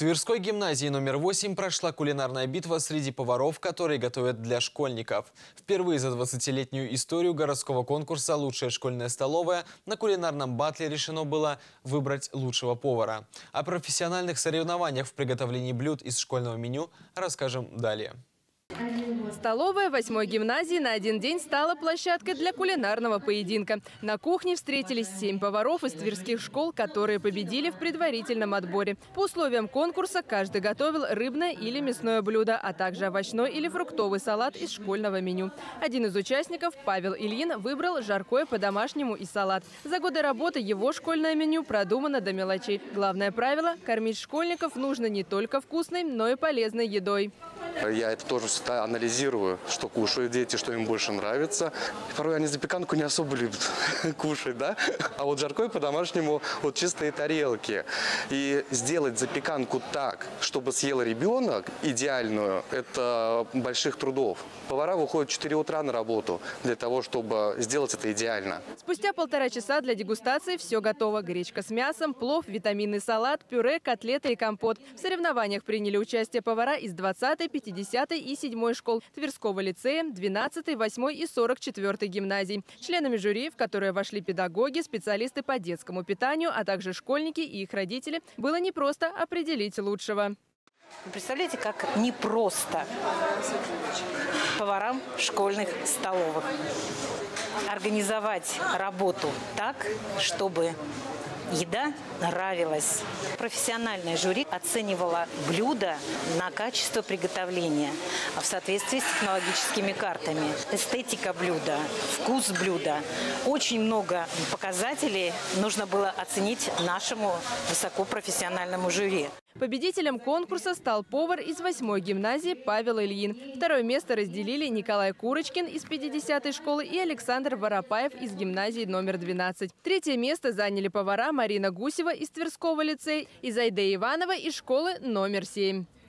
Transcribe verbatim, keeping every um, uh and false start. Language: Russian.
Тверской гимназии номер восемь прошла кулинарная битва среди поваров, которые готовят для школьников. Впервые за двадцатилетнюю историю городского конкурса «Лучшая школьная столовая» на кулинарном батле решено было выбрать лучшего повара. О профессиональных соревнованиях в приготовлении блюд из школьного меню расскажем далее. Столовая восьмой гимназии на один день стала площадкой для кулинарного поединка. На кухне встретились семь поваров из тверских школ, которые победили в предварительном отборе. По условиям конкурса каждый готовил рыбное или мясное блюдо, а также овощной или фруктовый салат из школьного меню. Один из участников, Павел Ильин, выбрал жаркое по-домашнему и салат. За годы работы его школьное меню продумано до мелочей. Главное правило – кормить школьников нужно не только вкусной, но и полезной едой. Я это тоже всегда анализирую, что кушают дети, что им больше нравится. Порой они запеканку не особо любят кушать, да? А вот жаркое по-домашнему, вот чистые тарелки. И сделать запеканку так, чтобы съел ребенок, идеальную, это больших трудов. Повара выходят в четыре утра на работу для того, чтобы сделать это идеально. Спустя полтора часа для дегустации все готово. Гречка с мясом, плов, витаминный салат, пюре, котлеты и компот. В соревнованиях приняли участие повара из двадцатой, пятидесятой и седьмой школ, Тверского лицея, двенадцатой, восьмой и сорок четвёртой гимназий. Членами жюри, в которые вошли педагоги, специалисты по детскому питанию, а также школьники и их родители, было непросто определить лучшего. Представляете, как непросто поварам школьных столовых организовать работу так, чтобы еда нравилась. Профессиональное жюри оценивало блюдо на качество приготовления в соответствии с технологическими картами. Эстетика блюда, вкус блюда. Очень много показателей нужно было оценить нашему высокопрофессиональному жюри. Победителем конкурса стал повар из восьмой гимназии Павел Ильин. Второе место разделили Николай Курочкин из пятидесятой школы и Александр Воропаев из гимназии номер двенадцать. Третье место заняли повара Марина Гусева из Тверского лицея и Зайде Иванова из школы номер семь.